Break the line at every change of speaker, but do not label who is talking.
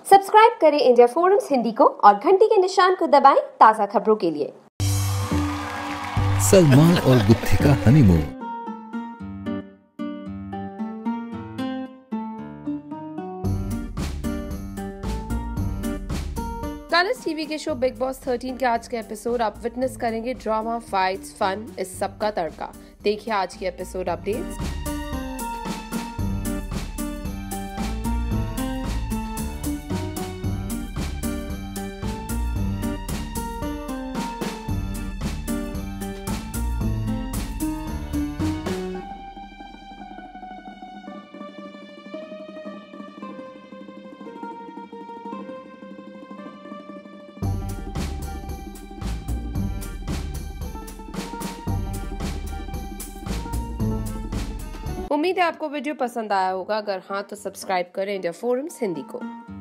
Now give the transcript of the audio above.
Subscribe करें India forums Hindi को और घंटी के निशान को दबाएं ताज़ा खबरों के लिए।
सलमान और गुत्थी का हनीमून।
कलर्स टीवी के शो बिग बॉस 13 के आज के एपिसोड आप विटनेस करेंगे ड्रामा, फाइट्स, फन, इस सब का तड़का। देखिए आज की एपिसोड अपडेट्स। उम्मीद है आपको वीडियो पसंद आया होगा। अगर हाँ तो सब्सक्राइब करें इंडिया फोरम्स हिंदी को।